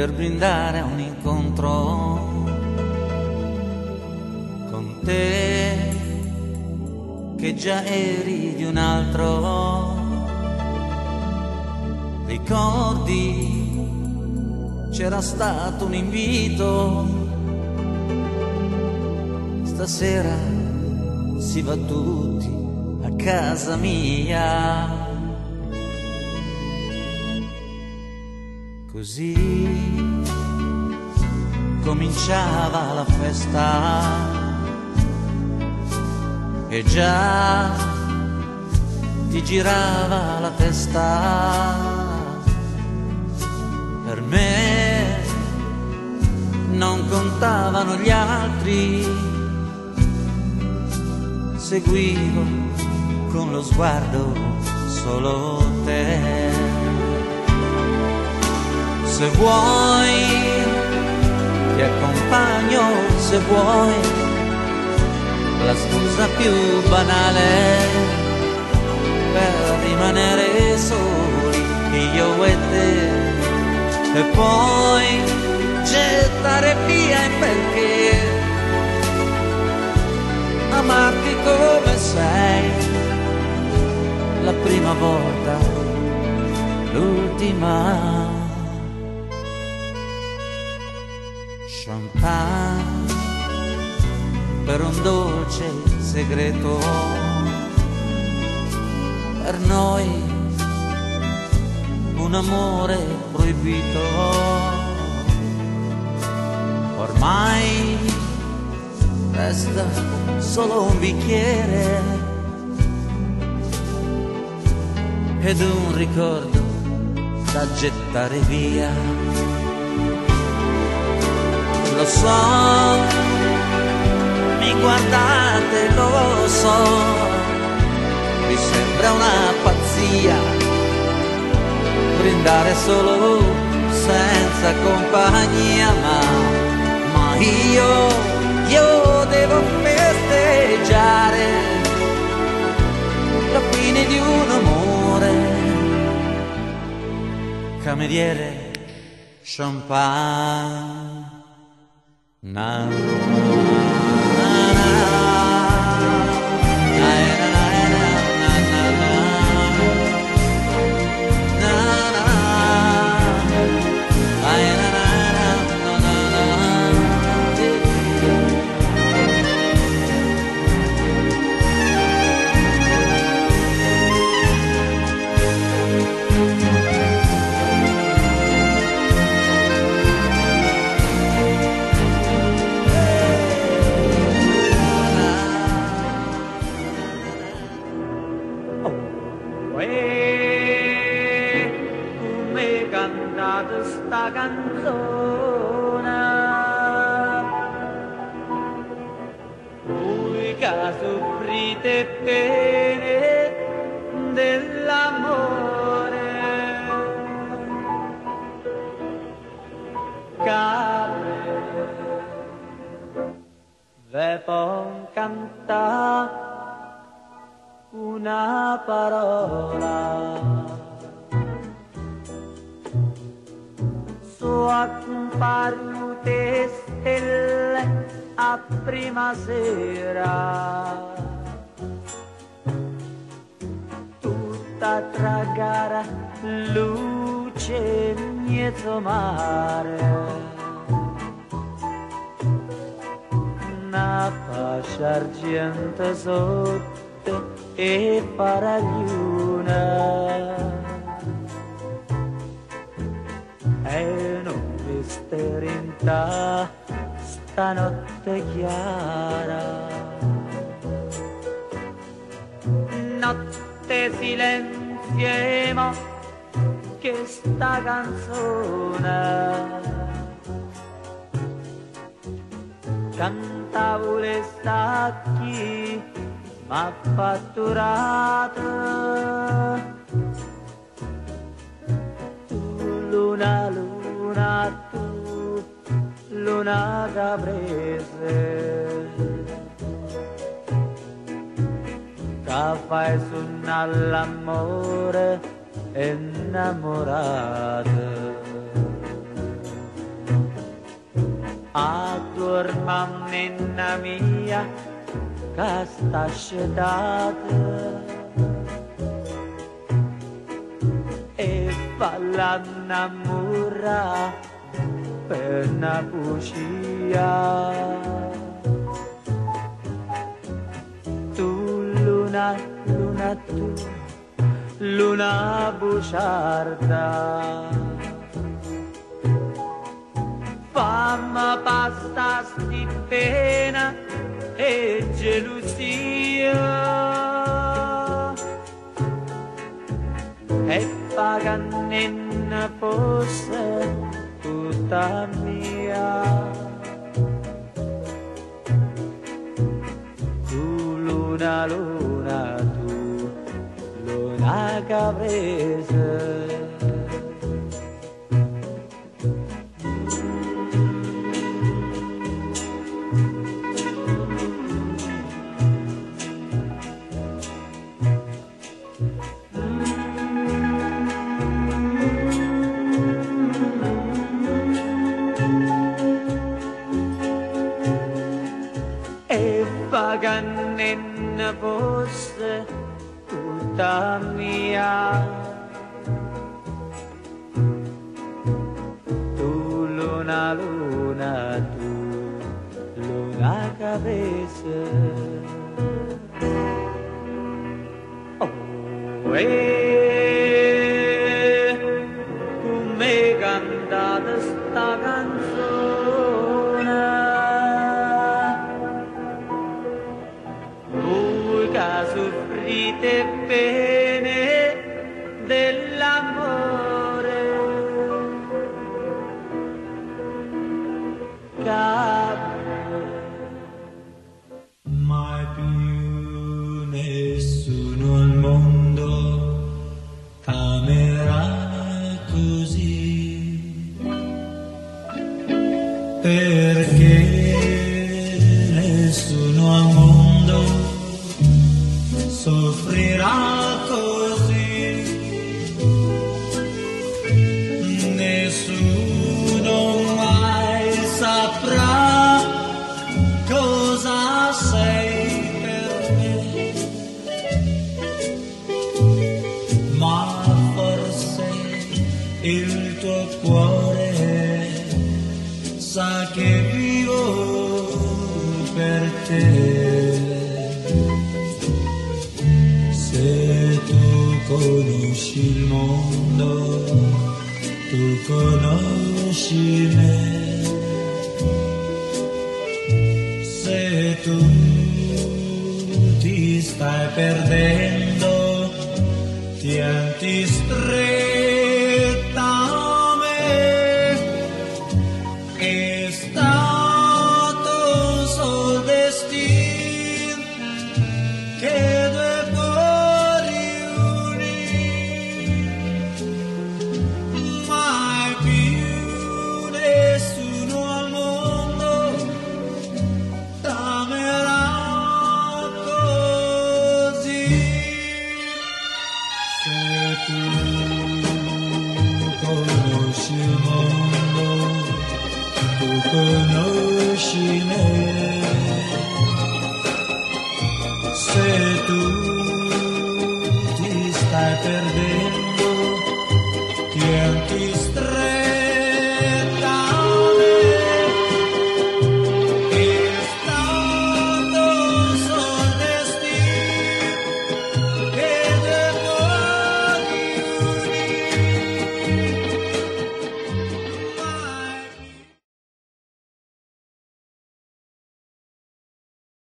per brindare a un incontro con te, che già eri di un altro. Ricordi, c'era stato un invito, stasera si va tutti a casa mia. Così cominciava la festa e già ti girava la testa. Per me non contavano gli altri, seguivo con lo sguardo solo te. Se vuoi ti accompagno, se vuoi, la scusa più banale per rimanere soli, io e te, e poi gettare via il perché, amarti come sei, la prima volta, l'ultima. Champagne per un dolce segreto, per noi un amore proibito. Ormai resta solo un bicchiere ed un ricordo da gettare via. Lo so, mi guardate, lo so, vi sembra una pazzia brindare solo senza compagnia, ma io devo festeggiare la fine di un amore. Cameriere, champagne. Na, na, na, come cantate sta canzone, voi che soffrite pene dell'amore, che ve può cantare una parola. So accompagno stelle a prima sera, tutta tra gara luce mezzo mare, una pace argento sotto e paragliuna. E non vi sterinta stanotte chiara, notte silenziemo che sta canzone, cantavo le stacchi ma fatturato. Luna, luna, tu, luna caprese, che fai suonare l'amore innamorato. mamma mia, che sta scettata e fa innamorare per una bugia. Tu luna, luna tu, luna bugiarda, fammi pasta sti pena e gelosia e paganenna fosse tutta mia. Tu luna, luna tu, luna caprese. Paganenna fosse tutta mia. Tu luna, luna tu, luna cabeza. Oh, come cantate sta canzone, soffrite pene dell'amore, mai più nessuno al mondo amerà così, perché nessuno al mondo soffrirà così, nessuno mai saprà cosa sei per me, ma forse il tuo cuore sa che vivo per te. Se tu conosci il mondo, tu conosci me. Se tu ti stai perdendo, tienti stretta a me. È stato un sol destino che due cuori unì, mai più nessuno al mondo t'amerà così. Se tu conosci il mondo, tu conosci me. Se tu ti stai perdendo, tienti